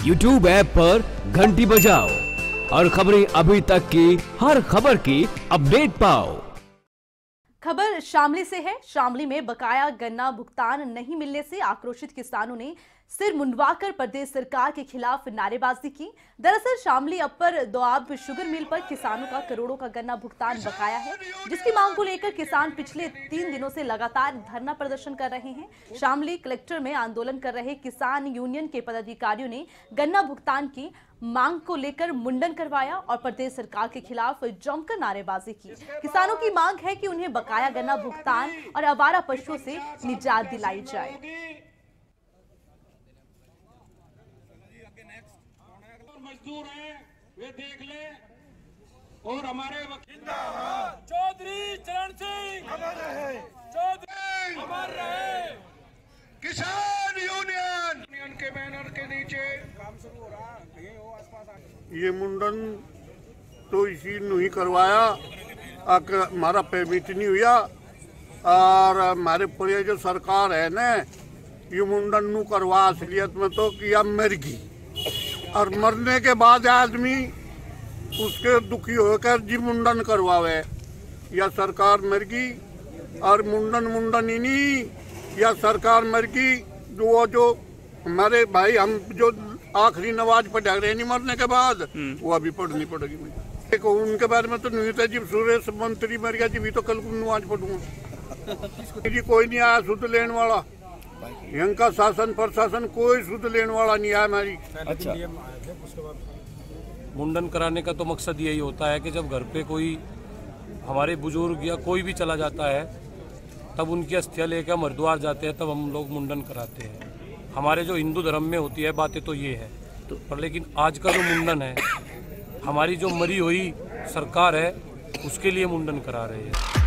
YouTube app पर घंटी बजाओ और खबरें अभी तक की हर खबर की अपडेट पाओ। खबर शामली से है। शामली में बकाया गन्ना भुगतान नहीं मिलने से आक्रोशित किसानों ने सिर मुंडवाकर प्रदेश सरकार के खिलाफ नारेबाजी की। दरअसल Shamli upper Doab sugar mill पर किसानों का करोड़ों का गन्ना भुगतान बकाया है, जिसकी मांग को लेकर किसान पिछले 3 दिनों से लगातार धरना प्रदर्शन कर रहे हैं। शामली कलेक्टर में आंदोलन कर रहे किसान यूनियन के पदाधिकारियों ने गन्ना भुगतान की मांग को लेकर मुंडन करवाया और प्रदेश सरकार के खिलाफ जमकर नारेबाजी की। किसानों की मांग है कि उन्हें बकाया गन्ना भुगतान और आवारा पशुओं से निजात दिलाई जाए। मजदूर हैं वे देख ले और हमारे चौधरी चरण सिंह चौधरी अमर रहे। किसान यूनियन के बैनर के नीचे काम शुरू हो रहा है। ये मुंडन तो इसी नहीं करवाया, हमारा पेमेंट नहीं हुआ और हमारे पूरे जो सरकार है ना ये मुंडन नू करवा असलियत में तो किया मर गई और मरने के बाद आदमी उसके दुखी होकर जी मुंडन करवावे। या सरकार मर गई और मुंडन ही नहीं, या सरकार मर गई जो हमारे भाई हम जो आखिरी नमाज पढ़ा रहे नहीं मरने के बाद वो अभी पढ़नी पड़ेगी मुझे। देखो उनके बारे में तो नहीं था, जब सुरेश मंत्री मर गया जी तो कल को नमाज पढ़ूंगा जी। कोई नहीं आया सुध लेने वाला, यहाँ का शासन प्रशासन कोई सुध लेने वाला नहीं आया हमारी। अच्छा, मुंडन कराने का तो मकसद यही होता है कि जब घर पे कोई हमारे बुजुर्ग या कोई भी चला जाता है तब उनकी अस्थियां लेकर हम हरिद्वार जाते हैं, तब हम लोग मुंडन कराते हैं। हमारे जो हिंदू धर्म में होती है बातें तो ये है, पर लेकिन आज का जो मुंडन है हमारी जो मरी हुई सरकार है उसके लिए मुंडन करा रहे हैं।